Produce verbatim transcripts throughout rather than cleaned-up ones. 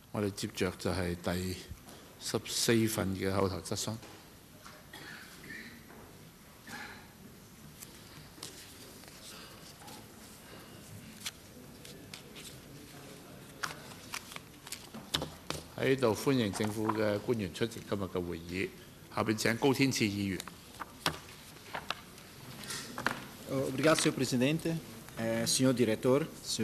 我哋接着就係第十四份嘅口頭質詢。喺度歡迎政府嘅官員出席今日嘅會議。下邊請高天賜議員。 Obrigado, senhor Presidente, senhor Diretor, senhor.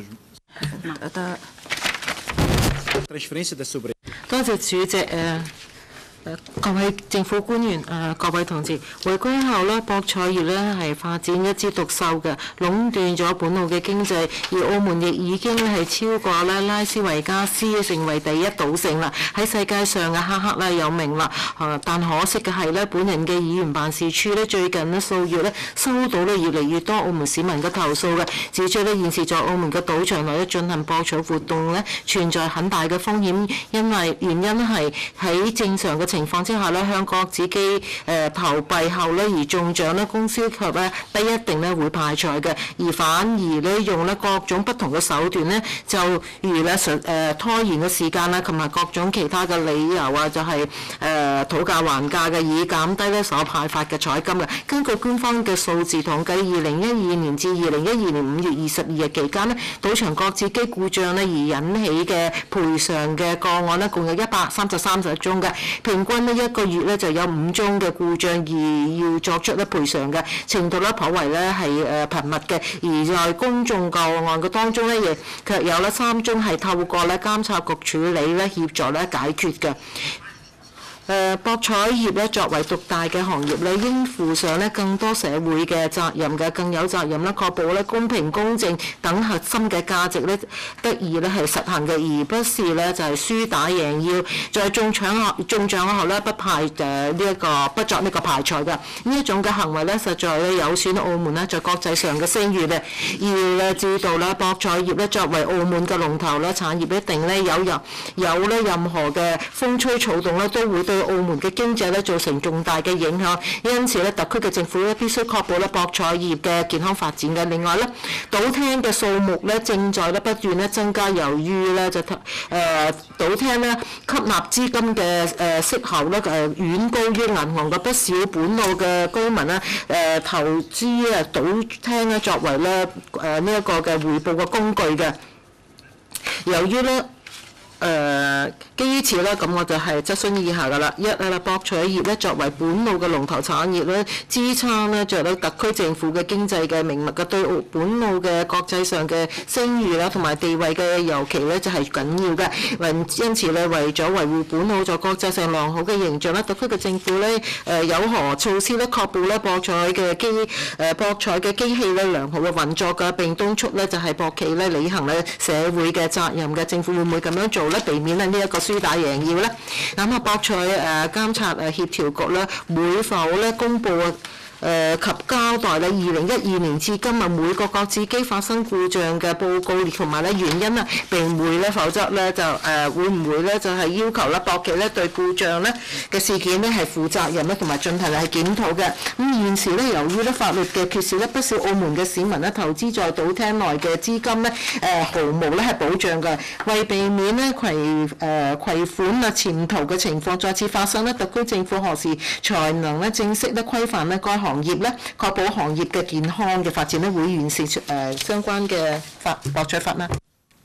多謝主席誒。各位政府官員、誒各位同志，回歸後咧，博彩業咧係發展一枝獨秀嘅，壟斷咗本澳嘅經濟，而澳門亦已經係超過咧拉斯維加斯，成為第一賭城啦，喺世界上嘅赫赫咧有名啦。誒，但可惜嘅係咧，本人嘅議員辦事處咧最近咧數月咧收到咧越嚟越多澳門市民嘅投訴嘅，指出咧現時在澳門嘅賭場內咧進行博彩活動咧存在很大嘅風險，因為原因係喺正常嘅情況之下咧，向各自己誒投幣後咧而中獎咧，公司及咧不一定咧會派彩嘅，而反而咧用咧各種不同嘅手段咧，就如咧實誒拖延嘅時間啦，同埋各種其他嘅理由啊，就係誒討價還價嘅，以減低咧所派發嘅彩金嘅。根據官方嘅數字統計，二零一二年至二零一二年五月二十二日期間咧，賭場各自己故障咧而引起嘅賠償嘅個案咧，共有一百三十三十宗嘅，平均呢一個月咧就有五宗嘅故障而要作出咧賠償嘅程度咧，頗為咧係誒頻密嘅。而在公眾個案嘅當中咧，亦卻有咧三宗係透過咧監察局處理咧協助咧解決嘅。誒、呃、博彩業咧作為獨大嘅行業咧，應負上咧更多社會嘅責任嘅，更有責任咧確保咧公平公正等核心嘅價值咧得以咧係實行嘅，而不是咧就係、是、輸打贏要，在中獎後中獎後咧不派誒呢一個不作呢個派彩嘅呢一種嘅行為咧，實在咧有損澳門咧在國際上嘅聲譽嘅。而咧知道啦，博彩業咧作為澳門嘅龍頭咧產業，一定咧有任有咧任何嘅風吹草動咧都會對澳門嘅經濟咧造成重大嘅影響，因此咧特區嘅政府咧必須確保咧博彩業嘅健康發展嘅。另外咧，賭廳嘅數目咧正在咧不斷咧增加，由於咧就誒賭廳咧吸納資金嘅誒息口咧誒遠高於銀行嘅，不少本澳嘅居民咧誒投資啊賭廳咧作為咧誒呢一個嘅回報嘅工具嘅。由於咧誒、呃，基於此咧，咁我就係質詢以下噶啦。一啊啦，博彩業咧作為本澳嘅龍頭產業咧，支撐咧著到特區政府嘅經濟嘅命脈嘅，對澳本澳嘅國際上嘅聲譽啦同埋地位嘅尤其咧就係、是、緊要嘅。因此咧，為咗維護本澳在國際上良好嘅形象咧，特區嘅政府咧誒、呃、有何措施咧確保咧博彩嘅機誒、呃、博彩嘅機器咧良好嘅運作嘅，並督促咧就係、是、博企咧履行咧社會嘅責任嘅。政府會唔會咁樣做？避免咧呢一個輸打贏要咧，咁啊博彩誒監察誒協調局咧會否咧公佈誒、呃、及交代咧二零一二年至今日每個各自機發生故障嘅報告同埋咧原因啊，並會咧否則咧就誒、呃、會唔會咧就係、是、要求咧博企咧對故障咧嘅事件咧係負責任咧同埋進行係檢討嘅。咁現時咧由於咧法律嘅缺少咧，不少澳門嘅市民咧投資在賭廳內嘅資金咧誒、呃、毫無咧係保障嘅。為避免咧攜誒攜款啊潛逃嘅情況再次發生咧，特區政府何時才能咧正式咧規範咧該行業咧，確保行業嘅健康嘅發展咧，會完善誒、呃、相關嘅法博彩法呢？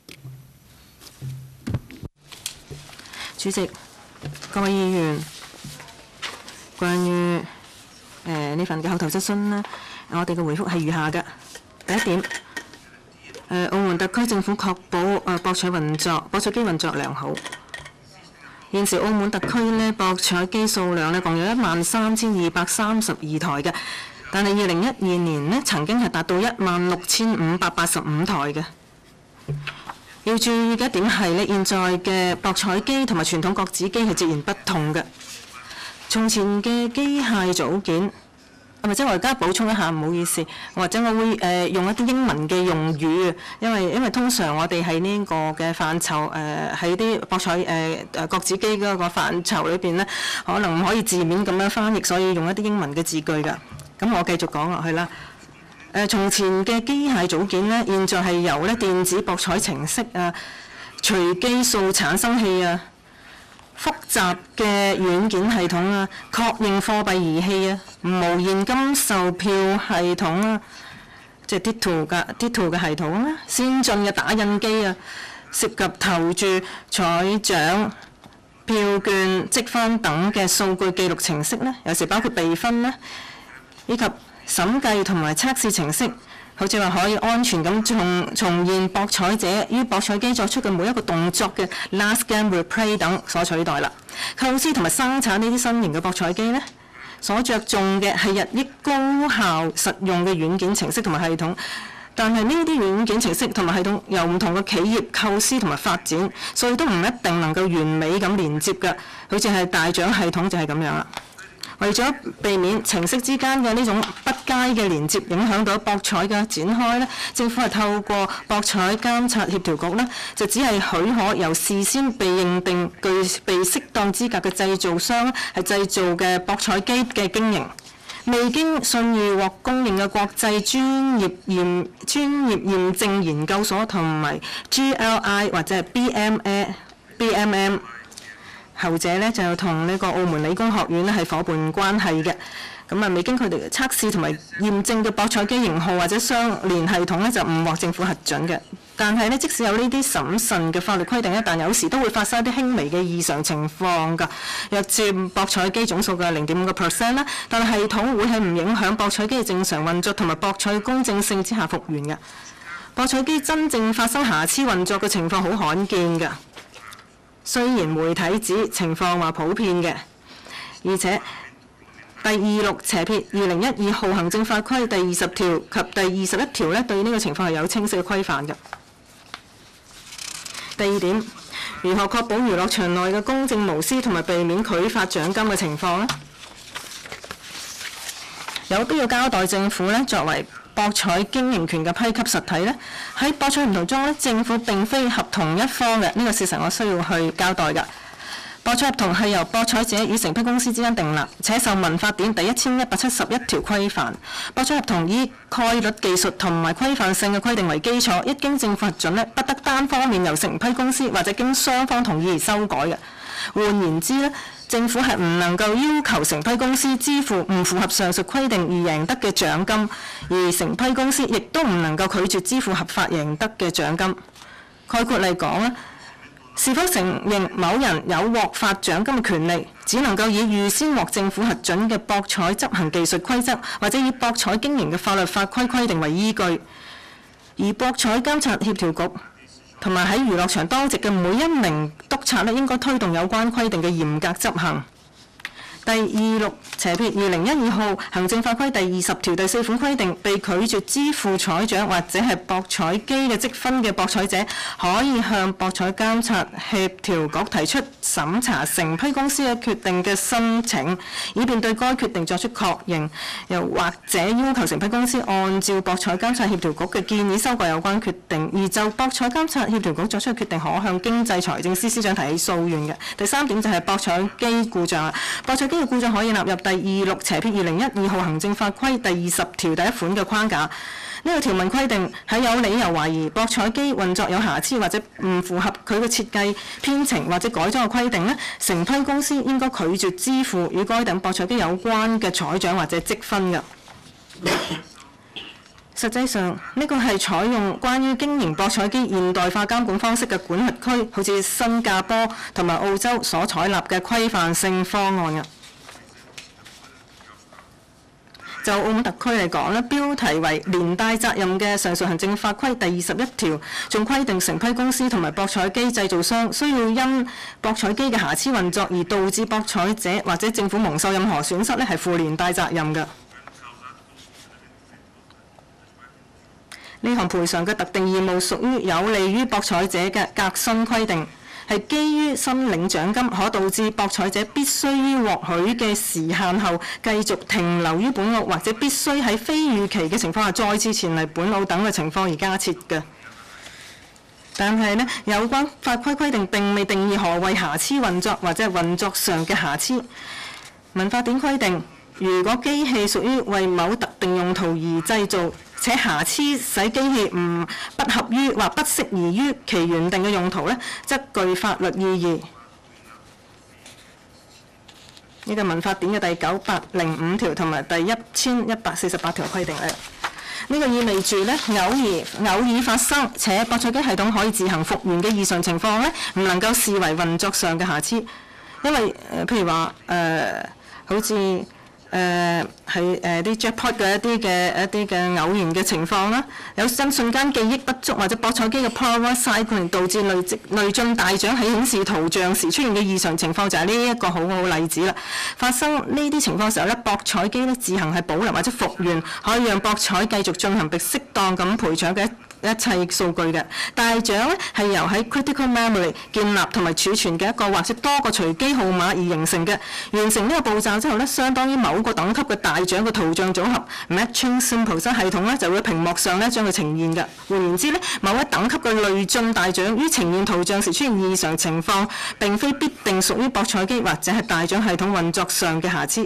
主席、各位議員，關於誒呢、呃、份嘅口頭質詢呢，我哋嘅回覆係如下嘅。第一點，誒、呃、澳門特區政府確保誒、呃、博彩運作、博彩機運作良好。現時澳門特區呢，博彩機數量呢，共有一萬三千二百三十二台嘅，但係二零一二年呢，曾經係達到一萬六千五百八十五台嘅。要注意嘅一點係呢，現在嘅博彩機同埋傳統角子機係截然不同嘅。從前嘅機械組件，或者我而家補充一下，唔好意思，或者我會誒、呃、用一啲英文嘅用語，因為因為通常我哋喺呢個嘅範疇誒喺啲博彩誒誒角子機嗰個範疇裏邊咧，可能唔可以字面咁樣翻譯，所以用一啲英文嘅字句㗎。咁我繼續講落去啦。誒、呃，從前嘅機械組件咧，現在係由咧電子博彩程式啊隨機數產生器啊、複雜嘅軟件系統啊、確認貨幣儀器啊、無現金售票系統啊，即係 Ditto 嘅 Ditto 嘅系統啦、先進嘅打印機啊，涉及投注、彩獎、票券、積分等嘅數據記錄程式呢，有時包括備分啦，以及審計同埋測試程式。好似話可以安全咁重重現博彩者於博彩機作出嘅每一個動作嘅 last game replay 等所取代啦。構思同埋生產呢啲新型嘅博彩機呢，所着重嘅係日益高效實用嘅軟件程式同埋系統，但係呢啲軟件程式同埋系統由唔同嘅企業構思同埋發展，所以都唔一定能夠完美咁連接嘅。好似係大獎系統就係咁樣啦。為咗避免程式之間嘅呢種不佳嘅連接影響到博彩嘅展開呢，政府係透過博彩監察協調局呢，就只係許可由事先被認定具備適當資格嘅製造商係製造嘅博彩機嘅經營，未經信譽獲公認嘅國際專業驗專業驗證研究所同埋 G L I 或者係 B M A B M M。後者呢就同呢個澳門理工學院呢係夥伴關係嘅，咁啊未經佢哋嘅測試同埋驗證嘅博彩機型號或者相連系統呢就唔獲政府核准嘅。但係呢，即使有呢啲審慎嘅法律規定呢，但有時都會發生一啲輕微嘅異常情況㗎，約佔博彩機總數嘅零點五個 percent 啦。但係系統會喺唔影響博彩機嘅正常運作同埋博彩公正性之下復原嘅。博彩機真正發生瑕疵運作嘅情況好罕見㗎。雖然媒體指情況話普遍嘅，而且第二六斜撇二零一二號行政法規第二十條及第二十一條呢對呢個情況係有清晰嘅規範嘅。第二點，如何確保娛樂場內嘅公正無私同埋避免拒發獎金嘅情況呢？有必要交代政府呢作為博彩經營權嘅批給實體呢，喺博彩合同中呢，政府並非合同一方嘅，呢個事實我需要去交代㗎。博彩合同係由博彩者與承批公司之間訂立，且受民法典第一千一百七十一條規範。博彩合同以概率技術同埋規範性嘅規定為基礎，一經政府核准呢，不得單方面由承批公司或者經雙方同意而修改嘅。換言之呢，政府係唔能夠要求承批公司支付唔符合上述規定而贏得嘅獎金，而承批公司亦都唔能夠拒絕支付合法贏得嘅獎金。概括嚟講咧，是否承認某人有獲發獎金嘅權利，只能夠以預先獲政府核准嘅博彩執行技術規則或者以博彩經營嘅法律法規規定為依據，而博彩監察協調局同埋喺娛樂場當值嘅每一名督察咧，應該推動有關規定嘅嚴格執行。第二六斜撇二零一二號行政法規第二十條第四款規定，被拒絕支付彩獎或者係博彩機嘅積分嘅博彩者，可以向博彩監察協調局提出審查承批公司嘅決定嘅申請，以便對該決定作出確認，又或者要求承批公司按照博彩監察協調局嘅建議修改有關決定，而就博彩監察協調局作出嘅決定，可向經濟財政司司長提起訴願嘅。第三點就係博彩機故障啦，博彩呢個故障可以納入第二六斜撇二零一二號行政法規第二十條第一款嘅框架。呢、這個條文規定喺有理由懷疑博彩機運作有瑕疵或者唔符合佢嘅設計、編程或者改裝嘅規定呢，承批公司應該拒絕支付與該等博彩機有關嘅彩獎或者積分嘅。實際上，呢、這個係採用關於經營博彩機現代化監管方式嘅管轄區，好似新加坡同埋澳洲所採納嘅規範性方案嘅。就澳門特區嚟講呢，標題為連帶責任嘅上述行政法規第二十一條，仲規定承批公司同埋博彩機製造商需要因博彩機嘅瑕疵運作而導致博彩者或者政府蒙受任何損失呢，係負連帶責任嘅。呢項賠償嘅特定義務屬於有利於博彩者嘅革新規定，係基於申領獎金可導致博彩者必須於獲許嘅時限後繼續停留於本澳，或者必須喺非預期嘅情況下再次前嚟本澳等嘅情況而加設嘅。但係呢，有關法規規定並未定義何謂瑕疵運作或者係運作上嘅瑕疵。民法典規定，如果機器屬於為某特定用途而製造， 且瑕疵使機器唔不合於或不適宜於其原定嘅用途呢，則具法律意義。呢個民法典嘅第九百零五條同埋第一千一百四十八條規定咧，呢、這個意味住咧偶爾偶爾發生且博彩機系統可以自行復原嘅異常情況咧，唔能夠視為運作上嘅瑕疵，因為誒、呃、譬如話誒、呃、好似誒係誒啲 jackpot 嘅一啲嘅一啲嘅偶然嘅情況啦，有新瞬間記憶不足或者博彩機嘅 power cycling 導致累積累進大獎喺顯示圖像時出現嘅異常情況，就係呢一個好好例子啦。發生呢啲情況嘅時候咧，博彩機咧自行係保留或者復原，可以讓博彩繼續進行並適當咁賠償嘅一切數據嘅。大獎咧係由喺 critical memory 建立同埋儲存嘅一個或者多個隨機號碼而形成嘅。完成呢個步驟之後咧，相當於某個等級嘅大獎嘅圖像組合 matching symbol 系統咧就會喺屏幕上咧將佢呈現嘅。換言之咧，某一等級嘅累進大獎於呈現圖像時出現異常情況，並非必定屬於博彩機或者係大獎系統運作上嘅瑕疵。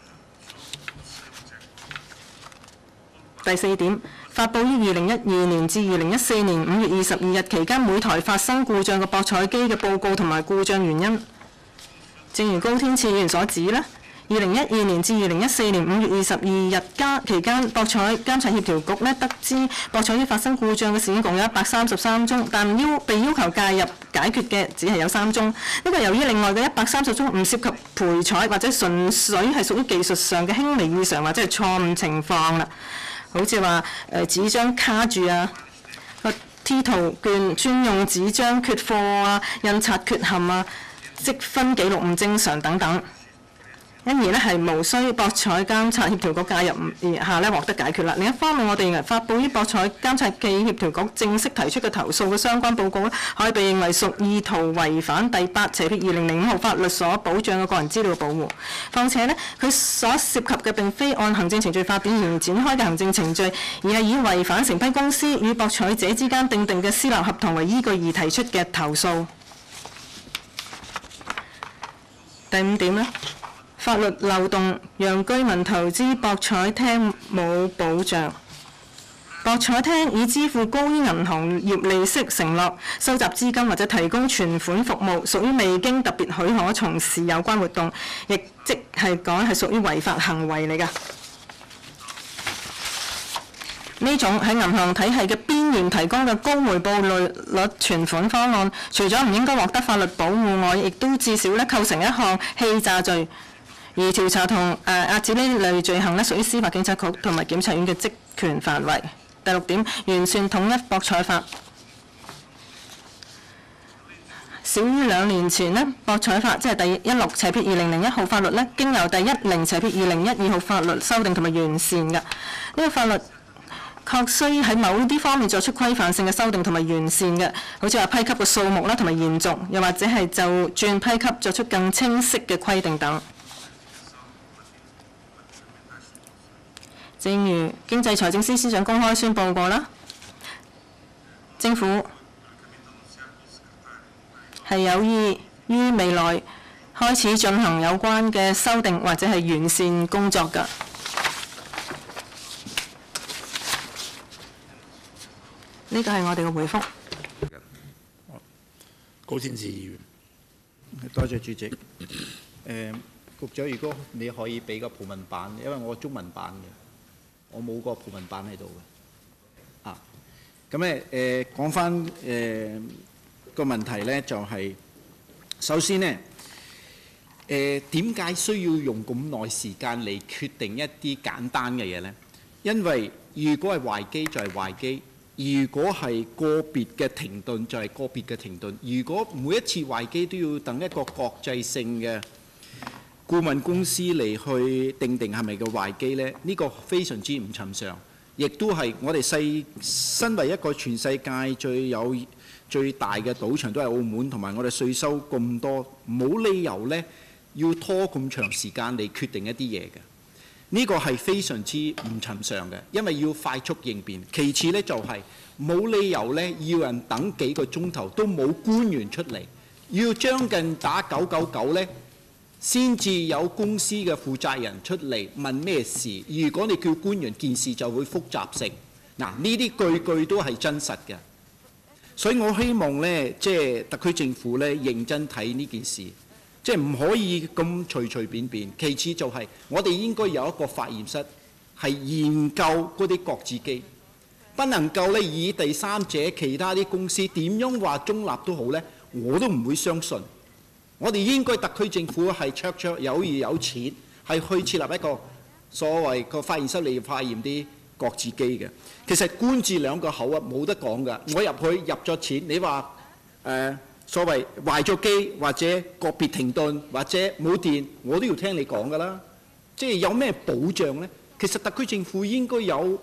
第四點，發布於二零一二年至二零一四年五月二十二日期間每台發生故障嘅博彩機嘅報告同埋故障原因。正如高天賜議員所指呢，二零一二年至二零一四年五月二十二日加期間，博彩監察協調局呢得知博彩機發生故障嘅事件共有一百三十三宗，但要被要求介入解決嘅只係有三宗。呢個由於另外嘅一百三十宗唔涉及賠彩或者純粹係屬於技術上嘅輕微異常或者係錯誤情況啦。好似話誒紙張卡住啊，個 T 圖券專用紙張缺貨啊，印刷缺陷啊，積分記錄唔正常等等，因而呢係無需博彩監察協調局介入而下呢獲得解決啦。另一方面，我哋認為發布於博彩監察暨協調局正式提出嘅投訴嘅相關報告呢，可以被認為屬意圖違反第八斜撇二零零五號法律所保障嘅個人資料保護。況且呢，佢所涉及嘅並非按行政程序法典而展開嘅行政程序，而係以違反承批公司與博彩者之間訂定嘅私立合同為依據而提出嘅投訴。第五點呢，法律漏洞讓居民投資博彩廳冇保障。博彩廳以支付高於銀行業利息承諾、收集資金或者提供存款服務，屬於未經特別許可從事有關活動，亦即係講係屬於違法行為嚟㗎。呢種喺銀行體系嘅邊緣提供嘅高回報率率存款方案，除咗唔應該獲得法律保護外，亦都至少咧構成一項欺詐罪。而調查同誒遏止呢類罪行咧，屬於司法警察局同埋檢察院嘅職權範圍。第六點，完善統一博彩法。少於兩年前呢，博彩法即係第一六斜撇二零零一號法律呢，經由第一零斜撇二零一二號法律修訂同埋完善嘅。呢、這個法律確需喺某啲方面作出規範性嘅修訂同埋完善嘅，好似話批給嘅數目啦，同埋延續，又或者係就轉批給作出更清晰嘅規定等。正如經濟財政司司長公開宣佈過啦，政府係有意於未來開始進行有關嘅修訂或者係完善工作㗎。呢個係我哋嘅回覆。 高天賜議員， 多謝主席。誒、呃，局長，如果你可以俾個葡文版，因為我中文版嘅，我冇個葡文版喺度嘅。啊，咁咧誒講翻誒個問題咧，就係、是、首先呢，誒點解需要用咁耐時間嚟決定一啲簡單嘅嘢咧？因為如果係壞機就係壞機。如果係個別嘅停頓，就係個別嘅停頓。如果每一次壞機都要等一個國際性嘅顧問公司嚟去定定係咪個壞機呢？呢個非常之唔尋常，亦都係我哋世身為一個全世界最有最大嘅賭場都係澳門，同埋我哋稅收咁多，冇理由呢要拖咁長時間嚟決定一啲嘢嘅。呢個係非常之唔尋常嘅，因為要快速應變。其次呢，就係冇理由呢要人等幾個鐘頭都冇官員出嚟，要將近打九九九呢先至有公司嘅負責人出嚟問咩事。如果你叫官員，件事就會複雜性。 嗱，呢啲句句都係真實嘅，所以我希望呢，即係特區政府呢，認真睇呢件事，即係唔可以咁隨隨便便。其次就係我哋應該有一個化驗室，係研究嗰啲國字機，不能夠呢以第三者其他啲公司點樣話中立都好呢，我都唔會相信。我哋應該特區政府係綽綽有餘有錢，係去設立一個所謂個化驗室嚟化驗啲國字機嘅。其實官字兩個口啊，冇得講㗎。我入去入咗錢，你話誒、呃、所謂壞咗機或者個別停頓或者冇電，我都要聽你講㗎啦。即係有咩保障呢？其實特區政府應該有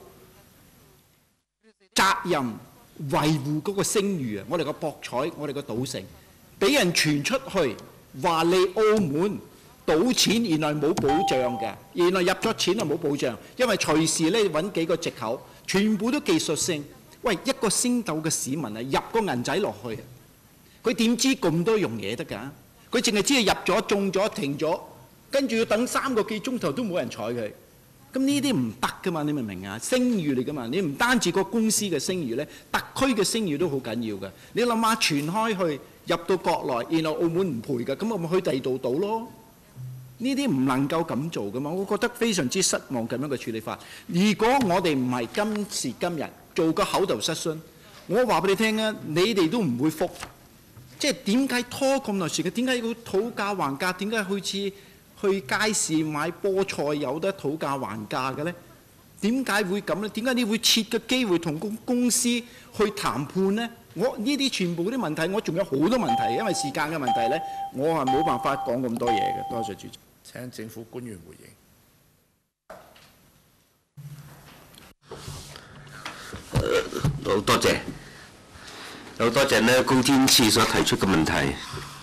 責任維護嗰個聲譽啊！我哋個博彩，我哋個賭城，俾人傳出去話你澳門賭錢原來冇保障嘅，原來入咗錢就冇保障，因為隨時咧揾幾個藉口，全部都技術性。喂，一個星斗嘅市民啊，入個銀仔落去，佢點知咁多樣嘢得㗎？佢淨係知係入咗、中咗、停咗，跟住要等三個幾鐘頭都冇人睬佢。咁呢啲唔得㗎嘛？你明唔明啊？聲譽嚟㗎嘛？你唔單止個公司嘅聲譽咧，特區嘅聲譽都好緊要㗎。你諗下傳開去入到國內，然後澳門唔賠㗎，咁我咪去第二度賭咯。呢啲唔能夠咁做㗎嘛？我覺得非常之失望咁樣嘅處理法。如果我哋唔係今時今日做個口頭質詢，我話俾你聽啊，你哋都唔會覆。即係點解拖咁耐時間？點解要討價還價？點解好似去街市買菠菜有得討價還價嘅呢？點解會咁呢？點解你會設個機會同公公司去談判呢？我呢啲全部啲問題，我仲有好多問題，因為時間嘅問題呢，我係冇辦法講咁多嘢嘅。多謝主席。 請政府官員回應。 好、呃、多謝，好多謝呢高天賜所提出嘅問題。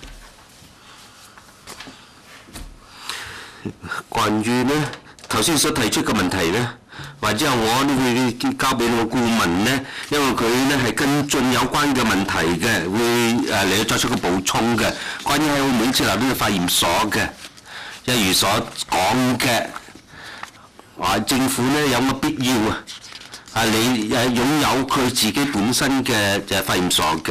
關於呢頭先所提出嘅問題呢，或者我呢會交俾我顧問呢，因為佢呢係跟進有關嘅問題嘅，會誒嚟作出個補充嘅。關於喺澳門設立呢個化驗所嘅，一如所講嘅，話政府呢有乜必要啊？啊，你誒擁有佢自己本身嘅誒化驗所嘅。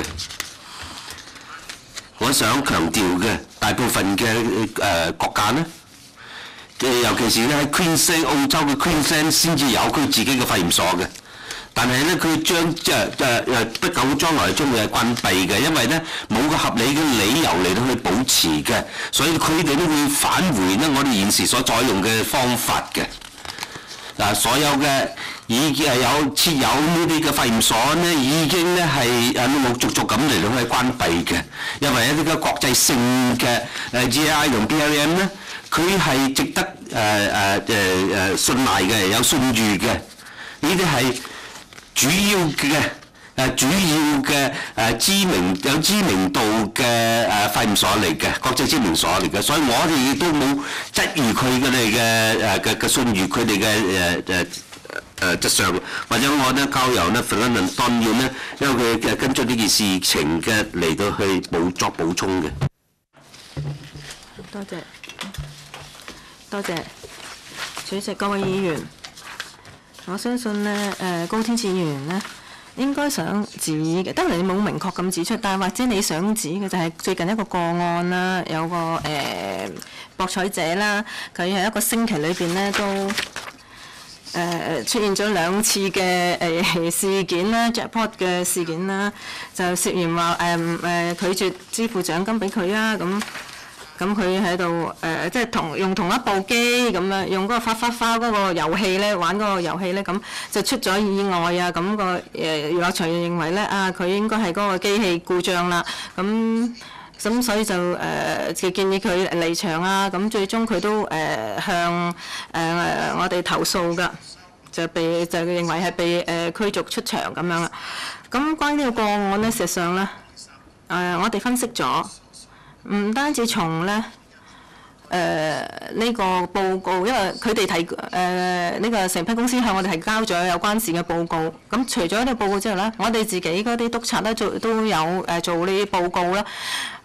我想強調嘅，大部分嘅誒、呃、國家呢。尤其是咧喺 Queensland 澳洲嘅 Queensland 先至有佢自己嘅化驗所嘅，但係咧佢將即係誒誒不久將來將會係關閉嘅，因為咧冇個合理嘅理由嚟到去保持嘅，所以佢哋都會返回咧我哋現時所採用嘅方法嘅。嗱，所有嘅已經係有設有呢啲嘅化驗所呢，已經咧係誒陸陸續續咁嚟到去關閉嘅，因為一啲嘅國際性嘅誒 G A I 同 B L M 咧。佢係值得誒誒誒誒信賴嘅，有信譽嘅。呢啲係主要嘅誒、呃、主要嘅誒、呃、知名有知名度嘅誒化驗所嚟嘅，國際知名所嚟嘅。所以我哋亦都冇質疑佢哋嘅誒嘅嘅信譽，佢哋嘅誒誒誒質素。或者我咧交由咧 Ferdinand Don 咧，因為佢嘅跟進呢件事情嘅嚟到去補作補充嘅。 多謝。多謝主席，各位議員，我相信呢誒、呃、高天賜議員呢應該想指嘅，當然你冇明確咁指出，但係或者你想指嘅就係最近一個個案啦，有個誒、呃、博彩者啦，佢喺一個星期裏邊呢都誒、呃、出現咗兩次嘅誒、呃、事件啦 ，jackpot 嘅事件啦，就涉嫌話誒誒拒絕支付獎金俾佢啊咁。咁佢喺度誒，即係同用同一部機咁樣，用嗰個發發花嗰個遊戲咧，玩嗰個遊戲咧，咁就出咗意外啊！咁、那個誒娛樂場認為咧，啊佢應該係嗰個機器故障啦，咁咁所以就誒就、呃、建議佢離場啊！咁最終佢都誒、呃、向誒、呃、我哋投訴㗎，就被就認為係被誒、呃、驅逐出場咁樣啦。咁關於呢個個案咧，事實上咧，誒、呃、我哋分析咗。唔單止從咧誒呢個報告，因為佢哋提誒呢個成批公司向我哋提交咗有關事嘅報告。咁除咗呢個報告之後咧，我哋自己嗰啲督察咧做都有誒做呢啲報告啦。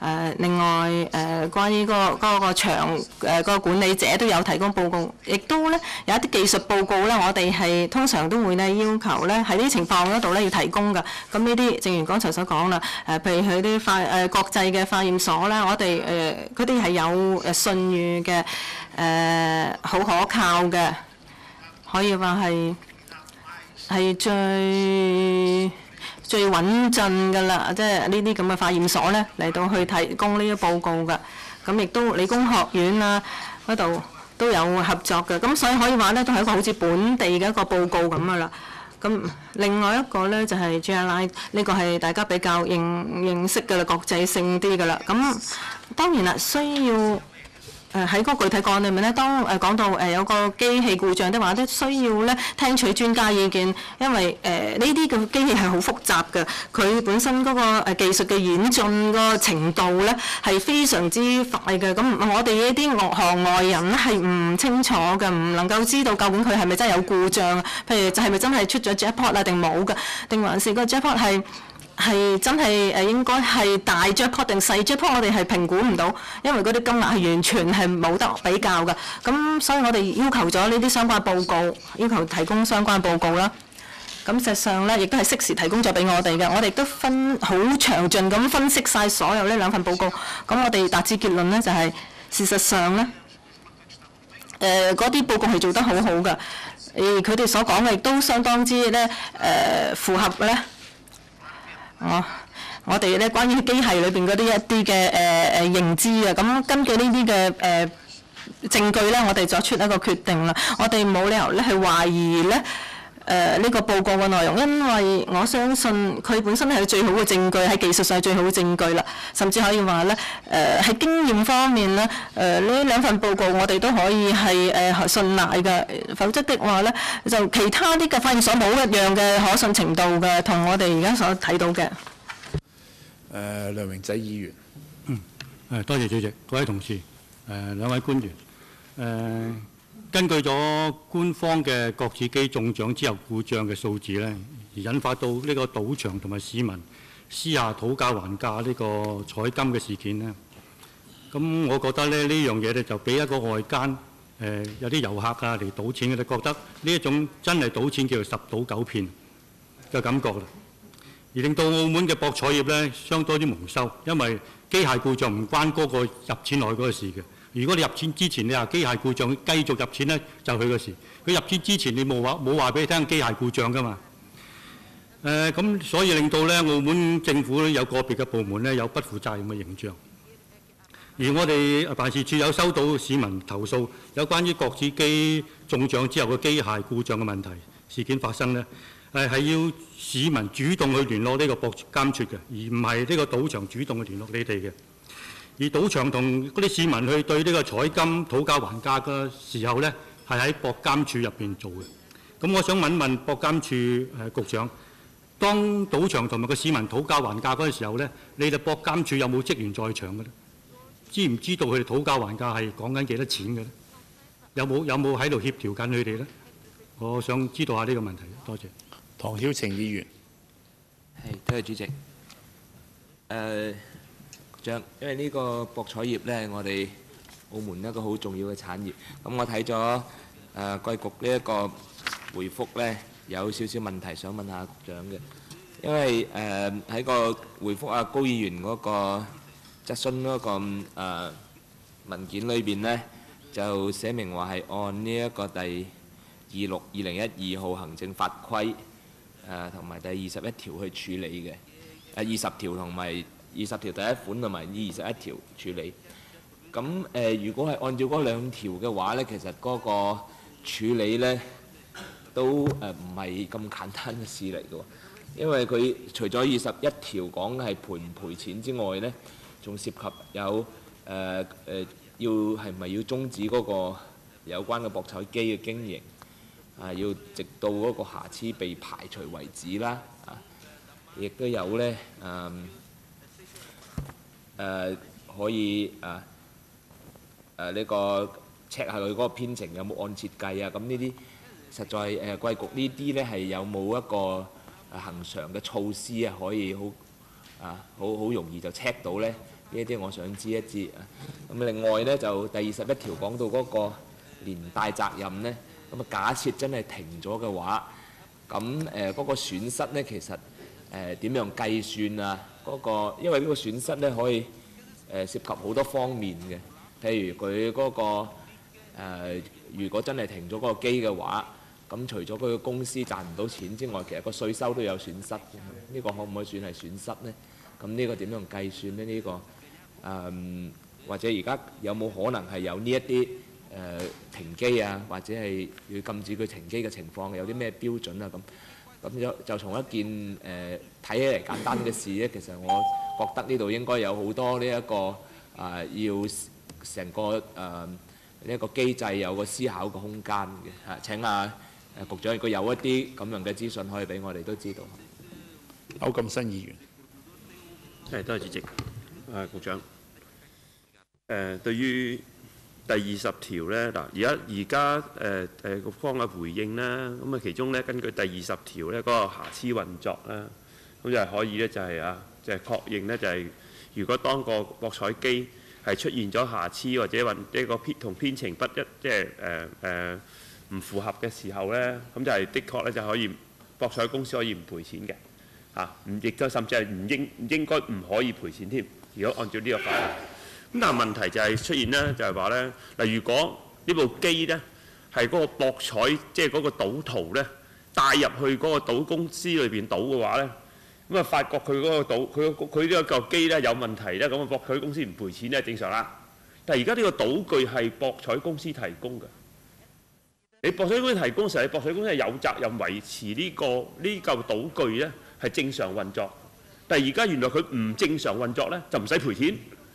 誒另外誒、呃、關於嗰、嗰個嗰、嗰個場誒嗰個管理者都有提供報告，亦都咧有一啲技術報告咧，我哋係通常都會咧要求咧喺呢啲情況嗰度咧要提供㗎。咁呢啲正如剛才所講啦，誒譬如佢啲化誒國際嘅化驗所咧，我哋誒佢哋係有誒信譽嘅誒好可靠嘅，可以話係係最最穩陣㗎啦，即係呢啲咁嘅化驗所咧嚟到去提供呢啲報告㗎。咁亦都理工學院啊嗰度都有合作嘅，咁所以可以話咧都係一個好似本地嘅一個報告咁㗎啦。咁另外一個咧就係 G R I， 呢個係大家比較認認識嘅啦，國際性啲㗎啦。咁當然啦，需要。誒喺嗰個具體個案裏面咧，當誒講到誒有個機器故障的話，都需要咧聽取專家意見，因為誒呢啲嘅機器係好複雜嘅，佢本身嗰個誒技術嘅演進個程度咧係非常之快嘅。咁我哋呢啲外行外人咧係唔清楚嘅，唔能夠知道究竟佢係咪真係有故障，譬如就係咪真係出咗 jackpot 啊，定冇嘅，定還是個 jackpot 係係真係誒應該係大 jackpot 定細 jackpot， 我哋係評估唔到，因為嗰啲金額係完全係冇得比較嘅。咁所以我哋要求咗呢啲相關報告，要求提供相關報告啦。咁實際上咧，亦都係適時提供咗俾我哋嘅。我哋都分好詳盡咁分析晒所有呢兩份報告。咁我哋達至結論咧，就係、是、事實上咧，誒嗰啲報告係做得好好嘅，而佢哋所講嘅亦都相當之咧誒、呃、符合咧。哦，我哋咧關於機械裏邊嗰啲一啲嘅誒誒認知啊，咁根據呢啲嘅誒證據咧，我哋作出一個決定啦。我哋冇理由咧去懷疑咧誒呢個報告嘅內容，因為我相信佢本身係最好嘅證據，喺技術上係最好嘅證據啦。甚至可以話咧誒喺經驗方面咧誒呢兩份報告我哋都可以係誒信賴嘅，否則的話咧就其他啲嘅化驗所冇一樣嘅可信程度嘅，同我哋而家所睇到嘅。 誒、呃、梁榮仔議員。 嗯，誒多謝主席，各位同事，誒、呃、兩位官員，誒、呃、根據咗官方嘅角子機中獎之後故障嘅數字咧，而引發到呢個賭場同埋市民私下討價還價呢個彩金嘅事件咧，咁我覺得咧呢樣嘢咧就俾一個外間誒、呃、有啲遊客啊嚟賭錢嘅，就覺得呢一種真係賭錢叫做十賭九騙嘅感覺啦。而令到澳門嘅博彩業咧相當之蒙羞，因為機械故障唔關嗰個入錢落去嗰個事嘅。如果你入錢之前你話機械故障繼續入錢咧，就佢個事。佢入錢之前你冇話冇話俾你聽機械故障㗎嘛？誒、呃、咁所以令到咧澳門政府咧有個別嘅部門咧有不負責任嘅形象。而我哋辦事處有收到市民投訴，有關於角子機中獎之後嘅機械故障嘅問題事件發生咧。誒係要市民主動去聯絡呢個博監處嘅，而唔係呢個賭場主動去聯絡你哋嘅。而賭場同嗰啲市民去對呢個彩金討價還價嘅時候咧，係喺博監處入邊做嘅。咁我想問問博監處誒局長，當賭場同埋個市民討價還價嗰陣時候咧，你哋博監處有冇職員在場嘅咧？知唔知道佢哋討價還價係講緊幾多錢嘅咧？有冇有冇喺度協調緊佢哋咧？我想知道下呢個問題，多謝。 唐曉晴議員。 係，多謝主席。誒、呃，局長，因為呢個博彩業咧，我哋澳門一個好重要嘅產業。咁我睇咗誒貴局呢一個回覆咧，有少少問題想問下局長嘅。因為誒喺、呃、個回覆啊高議員嗰個質詢嗰、嗰個、呃、文件裏邊咧，就寫明話係按呢一個第二六二零一二號行政法規。誒同埋第二十一條去處理嘅，誒二十條同埋二十條第一款同埋二十一條處理。咁誒、呃，如果係按照嗰兩條嘅話咧，其實嗰個處理咧都誒唔係咁簡單嘅事嚟嘅，因為佢除咗二十一條講係賠唔賠錢之外咧，仲涉及有誒誒、呃呃、要係咪要終止嗰個有關嘅博彩機嘅經營。啊！要直到嗰個瑕疵被排除為止啦，啊！亦都有咧，誒、啊、誒、啊、可以啊誒呢個 check 下佢嗰個編程有冇按設計啊！咁呢啲實在誒貴局呢啲咧係有冇一個恆常嘅措施啊，可以好啊好好容易就 check 到咧呢啲我想知一知啊。咁另外呢，就第二十一條講到嗰個連帶責任呢，咁啊假設真係停咗嘅話，咁誒嗰個損失呢，其實誒點樣計算啊？嗰個因為呢個損失呢，可以誒涉及好多方面嘅，譬如佢嗰個誒，如果真係停咗嗰個機嘅話，咁除咗佢個公司賺唔到錢之外，其實個稅收都有損失嘅。呢個可唔可以算係損失呢？咁呢個點樣計算呢？呢個誒或者而家有冇可能係有呢一啲誒停機啊，或者係要禁止佢停機嘅情況，有啲咩標準啊？咁咁就就從一件誒睇起嚟簡單嘅事咧，其實我覺得呢度應該有好多呢一個啊要成個誒呢一個機制有個思考嘅空間嘅嚇。請啊誒局長，如果有一啲咁樣嘅資訊，可以俾我哋都知道。 歐錦新議員。 係，多謝主席。啊，局長。誒，對於第二十條咧，嗱，而家而家誒誒局方嘅回應啦，咁啊其中咧根據第二十條咧嗰個瑕疵運作啦，咁就係可以咧就係啊，就係確認咧就係如果當個博彩機係出現咗瑕疵或者運呢個編同編程不一，即係誒誒唔符合嘅時候咧，咁就係的確咧就可以博彩公司可以唔賠錢嘅，嚇，唔亦都甚至係唔應應該唔可以賠錢添。如果按照呢個法例。咁但係問題就係出現咧，就係話咧，嗱，如果呢部機咧係嗰個博彩，即係嗰個賭徒咧帶入去嗰個賭公司裏邊賭嘅話咧，咁啊發覺佢嗰個賭佢佢呢個機咧有問題咧，咁啊博彩公司唔賠錢咧正常啦。但係而家呢個賭具係博彩公司提供嘅，你博彩公司提供時，你博彩公司係有責任維持呢個呢嚿賭具咧係正常運作。但係而家原來佢唔正常運作咧，就唔使賠錢。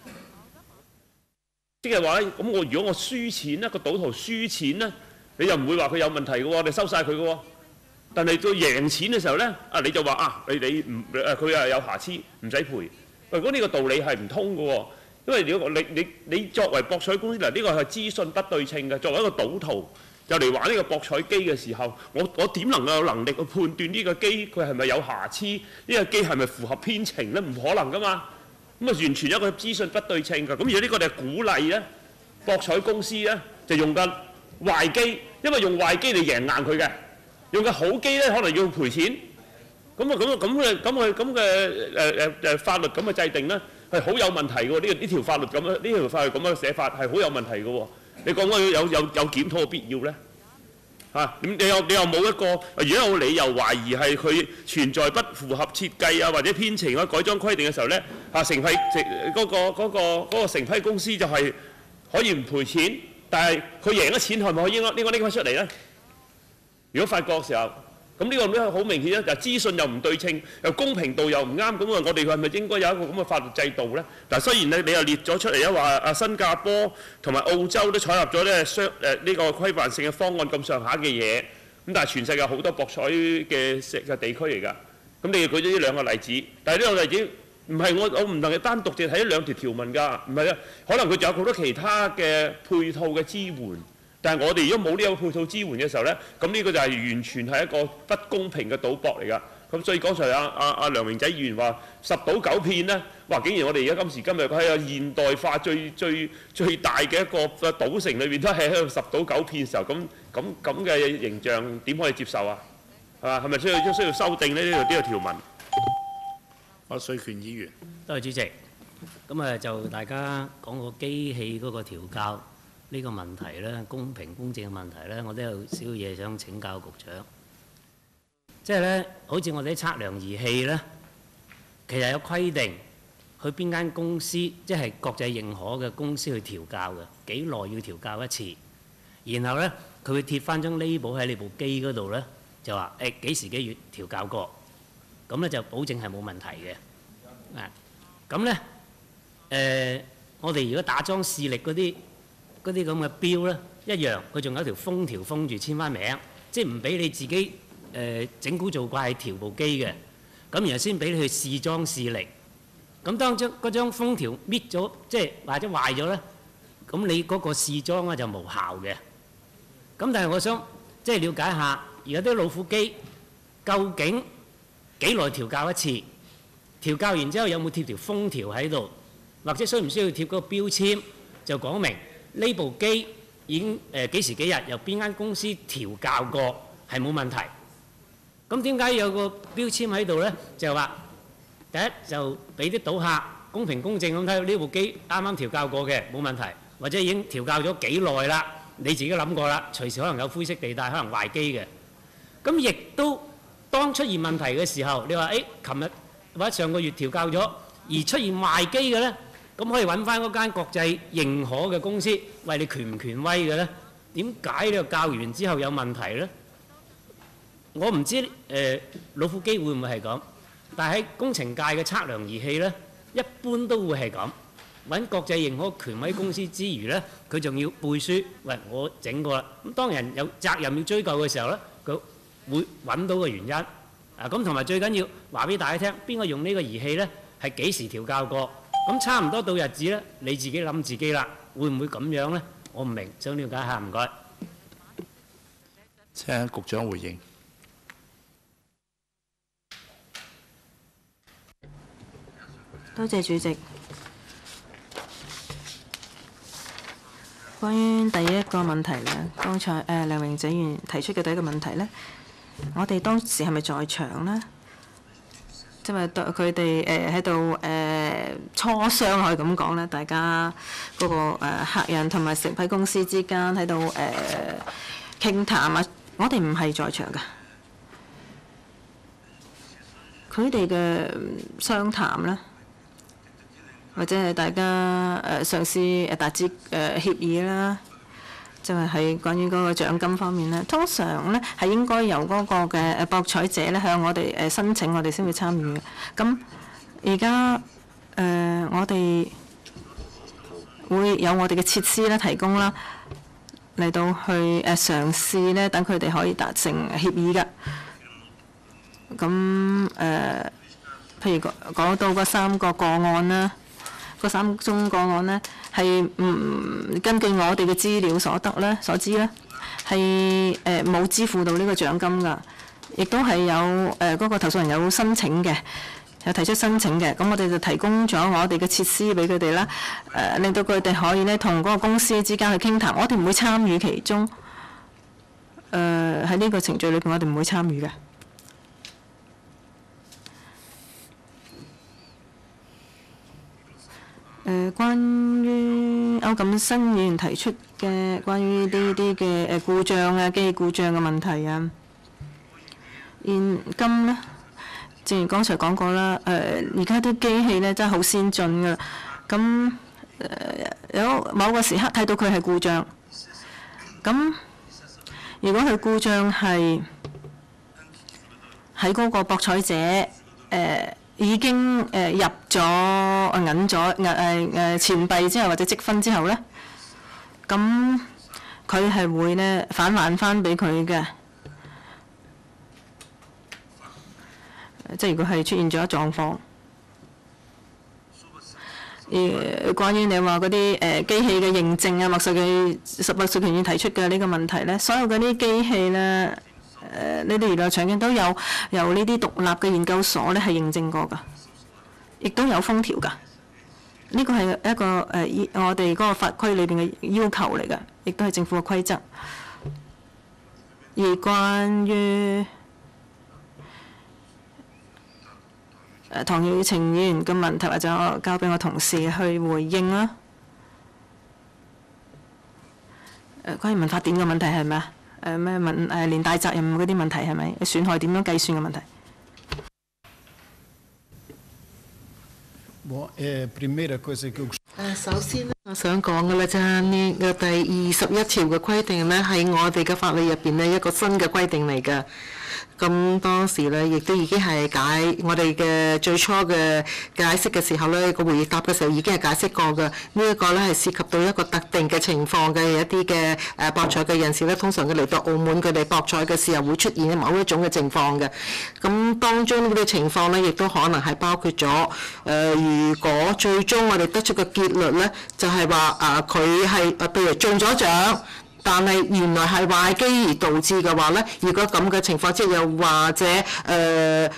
即係話咧，咁我如果我輸錢咧，個賭徒輸錢咧，你又唔會話佢有問題嘅喎，你收晒佢嘅喎。但係到贏錢嘅時候咧，啊你就話啊，你你唔誒佢係有瑕疵，唔使賠。喂，咁呢個道理係唔通嘅喎，因為如果你你你作為博彩公司嗱，呢個係資訊不對稱嘅。作為一個賭徒，就嚟玩呢個博彩機嘅時候，我我點能夠有能力去判斷呢個機佢係咪有瑕疵？呢個機係咪符合編程咧？唔可能噶嘛。咁啊，完全一個資訊不對稱㗎。咁如果呢個就係鼓勵咧，博彩公司咧就用緊壞機，因為用壞機嚟贏硬佢嘅，用嘅好機咧可能要賠錢。咁啊，咁啊，咁嘅咁嘅咁嘅誒誒誒法律咁嘅制定咧係好有問題㗎喎。呢個呢條法律咁樣，呢條法律咁樣寫法係好有問題㗎喎。你講緊有有有檢討嘅必要咧？嚇，咁你又你又冇一個，如果有理由懷疑係佢存在不符合設計啊或者編程或者改裝規定嘅時候咧，嚇承批嗰個嗰個嗰個承批公司就係可以唔賠錢，但係佢贏咗錢係咪可以應該應該拎翻出嚟咧？如果發覺嘅時候，咁呢個咧好明顯咧，就資訊又唔對稱，又公平度又唔啱，咁啊我哋係咪應該有一個咁嘅法律制度咧？嗱，雖然咧你又列咗出嚟咧話啊新加坡同埋澳洲都採納咗咧相誒呢個規範性嘅方案咁上下嘅嘢，咁但係全世界好多博彩嘅石嘅地區嚟㗎，咁你又舉咗呢兩個例子，但係呢個例子唔係我我唔能夠單獨淨睇兩條條文㗎，唔係啊，可能佢仲有好多其他嘅配套嘅支援。但係我哋如果冇呢個配套支援嘅時候咧，咁呢個就係完全係一個不公平嘅賭博嚟㗎。咁所以剛才阿阿阿梁榮仔議員話十賭九騙咧，哇！竟然我哋而家今時今日喺個現代化最最最大嘅一個賭城裏邊都係喺度十賭九騙嘅時候，咁咁咁嘅形象點可以接受啊？係嘛？係咪需要需要修訂呢？呢個呢個條文？ 麥萃權議員， 多謝主席。咁啊，就大家講個機器嗰個調校呢個問題咧，公平公正嘅問題咧，我都有少少嘢想請教局長。即係咧，好似我哋啲測量儀器咧，其實有規定，去邊間公司，即係國際認可嘅公司去調校嘅，幾耐要調校一次。然後咧，佢會貼翻張 label 喺你部機嗰度咧，就話誒幾時幾月調校過，咁咧就保證係冇問題嘅。啊，咁咧誒，我哋如果打樁視力嗰啲嗰啲咁嘅標咧，一樣，佢仲有條封條封住簽翻名，即係唔俾你自己誒整蠱做怪調部機嘅。咁然後先俾你去試裝視力。咁當張嗰張封條搣咗，即係或者壞咗咧，咁你嗰個試裝咧就無效嘅。咁但係我想即係了解下，而家啲老虎機究竟幾耐調校一次？調校完之後有冇貼條封條喺度？ 或者需唔需要貼嗰個標籤，就講明呢部機已經誒幾時幾日由邊間公司調校過係冇問題。咁點解有個標籤喺度呢？就話第一就俾啲賭客公平公正咁睇到呢部機啱啱調校過嘅冇問題，或者已經調校咗幾耐啦，你自己諗過啦，隨時可能有灰色地帶，可能壞機嘅。咁亦都當出現問題嘅時候，你話誒，琴日或者上個月調校咗，而出現壞機嘅呢，咁可以揾翻嗰間國際認可嘅公司，喂，你權唔權威嘅呢？點解呢個校完之後有問題呢？我唔知誒、呃、老虎機會唔會係咁，但係喺工程界嘅測量儀器呢，一般都會係咁。揾國際認可權威公司之餘呢，佢仲要背書，喂，我整過啦。咁當人有責任要追究嘅時候呢，佢會揾到個原因。啊，咁同埋最緊要話俾大家聽，邊個用呢個儀器呢？係幾時調校過？咁差唔多到日子呢，你自己諗自己啦，會唔會咁樣呢？我唔明，想了解下，唔該。 請局長回應。 多謝主席。關於第一個問題呢，剛才誒、呃、梁榮整員提出嘅第一個問題呢，我哋當時係咪在場呢？即係佢哋誒喺度誒磋商可以咁講咧，大家嗰、那個、呃、客人同埋承批公司之間喺度誒傾談啊，我哋唔係在場㗎。佢哋嘅商談咧，或者係大家誒嘗試誒達至誒協議啦，就係喺關於嗰個獎金方面咧，通常咧係應該由嗰個嘅誒博彩者咧向我哋誒申請，我哋先會參與嘅。咁而家誒我哋會有我哋嘅設施咧提供啦，嚟到去誒嘗試咧，等佢哋可以達成協議嘅。咁誒、呃，譬如講講到嗰三個個案啦。嗰三宗個案呢，係唔根據我哋嘅資料所得咧，所知咧係誒冇支付到呢個獎金㗎，亦都係有誒嗰、呃那個投訴人有申請嘅，有提出申請嘅，咁我哋就提供咗我哋嘅設施俾佢哋啦，誒、呃、令到佢哋可以咧同嗰個公司之間去傾談，我哋唔會參與其中，誒喺呢個程序裏邊，我哋唔會參與嘅。誒、呃，關於歐錦新議員提出嘅關於呢啲嘅誒故障啊、機器故障嘅問題啊，現今呢，正如剛才講過啦，誒而家啲機器咧真係好先進㗎，咁誒、呃、有某個時刻睇到佢係故障，咁如果佢故障係喺嗰個博彩者誒。呃已經誒、呃、入咗銀咗誒誒誒錢幣之後或者積分之後咧，咁佢係會咧返還翻俾佢嘅。即係如果係出現咗狀況，而關於你話嗰啲誒機器嘅認證啊，麥萃嘅十麥萃權員提出嘅呢個問題咧，所有嗰啲機器咧。誒呢啲娛樂場景都有由呢啲獨立嘅研究所咧係認證過㗎，亦都有封條㗎。呢個係一個誒、呃、我哋嗰個法規裏邊嘅要求嚟㗎，亦都係政府嘅規則。而關於誒、呃、唐耀晴議員嘅問題，或者我交俾我同事去回應啦。誒、呃，關於民法典嘅問題係咪啊？誒咩問誒連帶責任嗰啲問題係咪？損害點樣計算嘅問題？ 誒，首先咧，我想講嘅咧就係呢個第二十一條嘅規定咧，喺我哋嘅法律入邊呢一個新嘅規定嚟㗎。咁當時咧，亦都已經係解我哋嘅最初嘅解釋嘅時候咧，個會議答嘅時候已經係解釋過嘅。呢一個咧係涉及到一個特定嘅情況嘅一啲嘅誒博彩嘅人士咧，通常佢嚟到澳門佢哋博彩嘅時候會出現某一種嘅情況嘅。咁當中呢啲情況咧，亦都可能係包括咗誒、呃，如果最終我哋得出嘅結論咧，就係話啊，佢係誒譬如中咗獎。但係原來係壞機而導致嘅話咧，如果咁嘅情況，即係又或者誒、呃、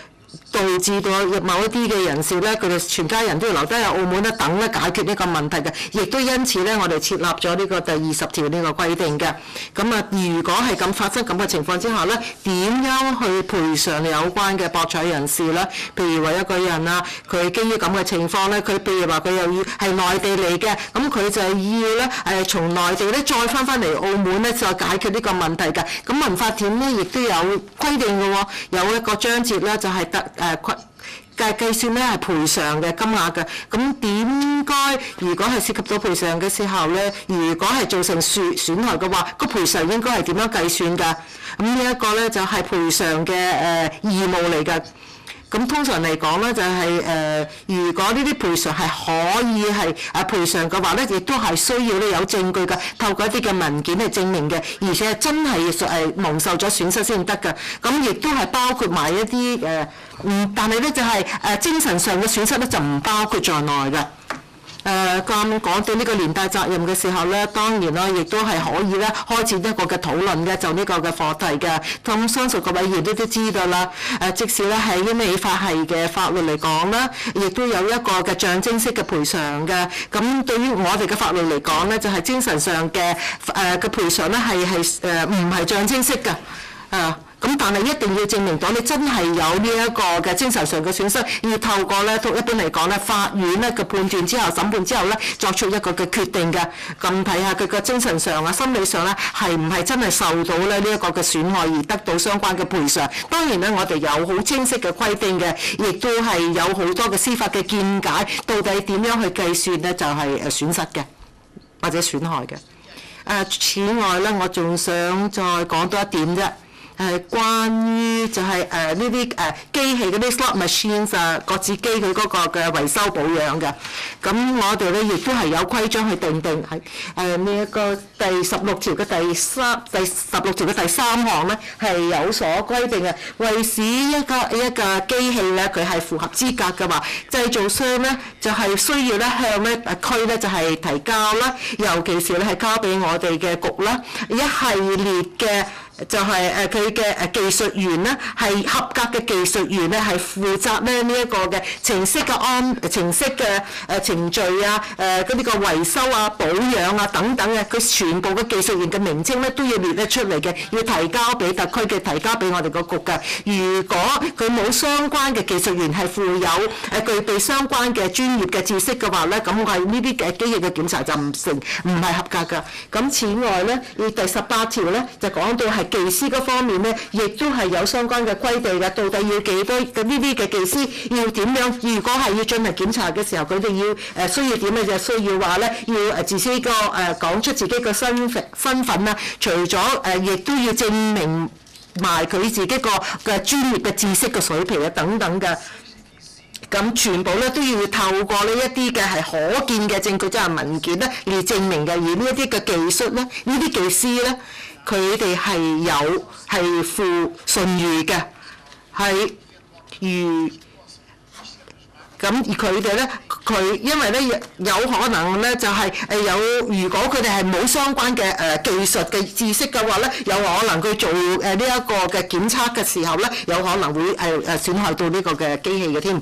導致到某一啲嘅人士咧，佢哋全家人都要留低喺澳門咧等咧解決呢個問題嘅，亦都因此咧，我哋設立咗呢個第二十條呢個規定嘅。咁啊，如果係咁發生咁嘅情況之下咧，點樣去賠償有關嘅博彩人士咧？譬如話一個人啊，佢基於咁嘅情況咧，佢譬如話佢又要係內地嚟嘅，咁佢就要咧誒從內地咧再翻翻嚟澳門咧，再解決呢個問題嘅。咁民法典咧亦都有規定嘅喎，有一個章節咧就係特誒規計計算咧係賠償嘅金額嘅。咁點該如果係涉及到賠償嘅時候咧，如果係造成損損害嘅話，個賠償應該係點樣計算㗎？咁呢一個咧就係賠償嘅誒義務嚟㗎。咁通常嚟講咧，就係、是、誒、呃，如果呢啲賠償係可以係誒賠償嘅話咧，亦都係需要咧有證據嘅，透過一啲嘅文件去證明嘅，而且係真係誒蒙受咗損失先得嘅。咁亦都係包括埋一啲誒，嗯，但係咧就係、是、誒、呃、精神上嘅損失咧就唔包括在內嘅。誒咁講到呢個連帶責任嘅時候咧，當然啦，亦都係可以咧開展一個嘅討論嘅，就呢個嘅課題嘅。咁相信各位議員都都知道啦。誒，即使咧係英美法系嘅法律嚟講啦，亦都有一個嘅象徵式嘅賠償嘅。咁對於我哋嘅法律嚟講咧，就係、是、精神上嘅誒嘅賠償咧係係誒唔係象徵式嘅啊。咁但係一定要證明到你真係有呢一個嘅精神上嘅損失，要透過咧，一般嚟講咧，法院咧嘅判斷之後、審判之後咧，作出一個嘅決定嘅。咁睇下佢個精神上啊、心理上咧，係唔係真係受到咧呢一個嘅損害而得到相關嘅賠償？當然咧，我哋有好清晰嘅規定嘅，亦都係有好多嘅司法嘅見解，到底點樣去計算咧，就係誒損失嘅或者損害嘅。誒，此外咧，我仲想再講多一點啫。係關於就係誒呢啲誒機器嗰啲 slot machines 啊，角子機佢嗰個嘅維修保養嘅。咁我哋咧亦都係有規章去定定係誒呢一個第十六條嘅第三第十六條嘅第三項咧係有所規定嘅。為使一個一個機器咧佢係符合資格嘅話，製造商咧就係、是、需要咧向咧誒區咧就係、是、提交啦，尤其是咧係交俾我哋嘅局啦一系列嘅。就係誒佢嘅誒技術員咧，係合格嘅技術員咧，係負責咧呢一個嘅程式嘅安程式嘅誒程序啊，誒嗰啲個維修啊、保養啊等等嘅，佢全部嘅技術員嘅名稱咧都要列得出嚟嘅，要提交俾特區嘅，提交俾我哋個局嘅。如果佢冇相關嘅技術員係附有誒具備相關嘅專業嘅知識嘅話咧，咁我係呢啲嘅機器嘅檢查就唔成唔係合格㗎。咁此外咧，要第十八條咧就講到係。技師嗰方面咧，亦都係有相關嘅規定嘅。到底要幾多嘅呢啲嘅技師要點樣？如果係要進行檢查嘅時候，佢哋要誒需要點咧？就需要話咧，要誒自己個誒講出自己個身份身份啦。除咗誒，亦都要證明埋佢自己個嘅專業嘅知識嘅水平啊等等嘅。咁全部咧都要透過呢一啲嘅係可見嘅證據，即係文件咧嚟證明嘅。而呢一啲嘅技術咧，呢啲技師咧。佢哋係有係負信譽嘅，係如咁而佢哋咧，佢因為咧有可能咧就係誒有，如果佢哋係冇相關嘅誒技術嘅知識嘅話咧，有可能佢做誒呢一個嘅檢測嘅時候咧，有可能會誒誒損害到呢個嘅機器嘅添。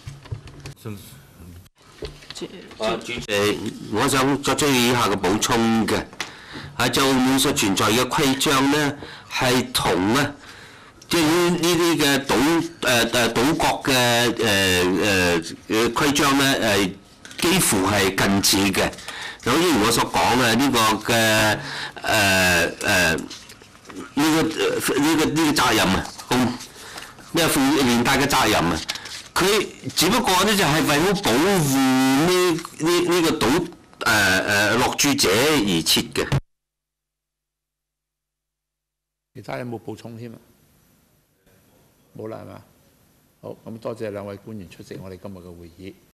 啊，主席，我想作出以下嘅補充嘅。喺就澳門所存在嘅規章咧，係同咧，即係呢呢啲嘅賭誒誒賭國嘅誒誒嘅規章咧誒，幾乎係近似嘅。就好似我所講嘅呢個嘅誒誒呢個呢個呢個責任啊，咩負連帶嘅責任啊，佢只不過咧就係為咗保護呢呢呢個賭誒誒落注者而設嘅。 其他有冇補充添啊？冇啦係嘛？好，咁多謝兩位官員出席我哋今日嘅會議。